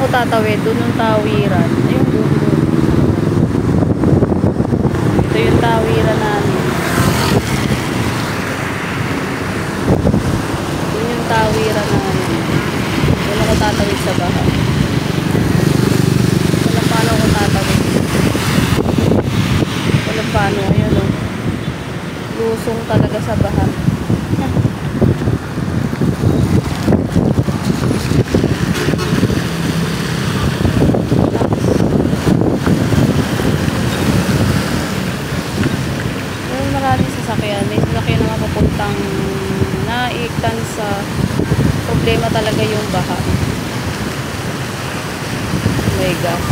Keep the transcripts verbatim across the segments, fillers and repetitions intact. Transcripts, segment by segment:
tatawid, doon yung tawiran. Ayun, doon, doon. Ito yung tawiran namin. Doon yung tawiran namin. Doon ako tatawid sa baha. Wala paano ako tatawid. Wala paano, ayun o. Lusong talaga sa baha. Maraming sasakyan. May sasakyan na mapupuntang Naiktan sa problema talaga yung baha. Oh my gosh.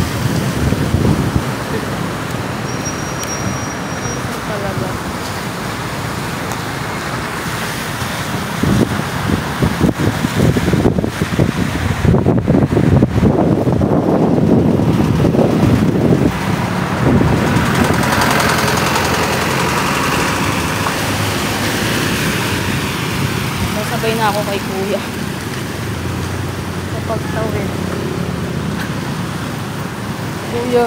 Talaga. Sabay na ako kay kuya sa pagtawid. Kuya,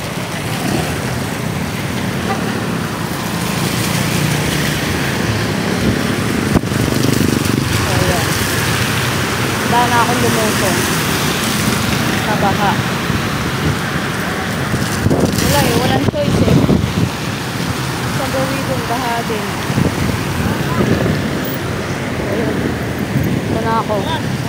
kuya, wala na akong lumusong sa baha. Wala eh, walang choice eh. Sa gawin kong baha din. Ayun. Ito na ako.